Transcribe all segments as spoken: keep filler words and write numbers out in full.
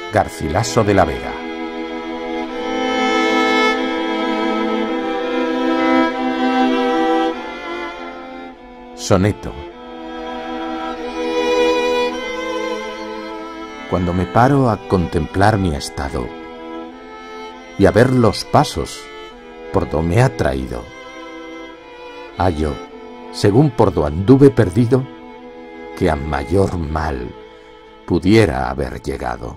Garcilaso de la Vega. Soneto. Cuando me paro a contemplar mi estado y a ver los pasos por do me ha traído, hallo, según por do anduve perdido, que a mayor mal pudiera haber llegado.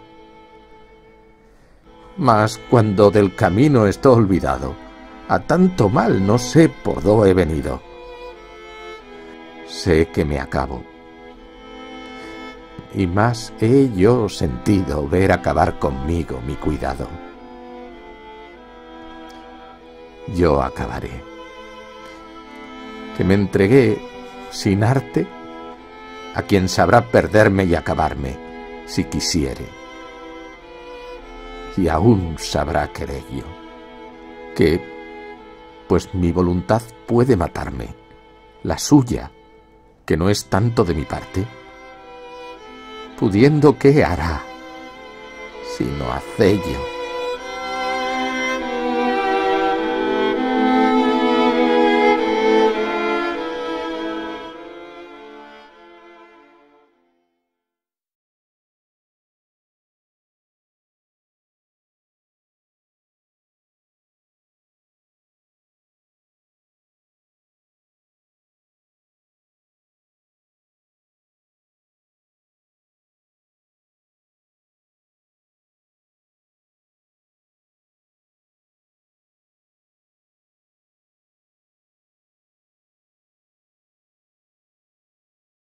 Mas cuando del camino estoy olvidado, a tanto mal no sé por dó he venido. Sé que me acabo, y más he yo sentido ver acabar conmigo mi cuidado. Yo acabaré, que me entregué sin arte a quien sabrá perderme y acabarme, si quisiere. Y aún sabrá querello, que, pues mi voluntad puede matarme, la suya, que no es tanto de mi parte, pudiendo, ¿qué hará, sino hacello?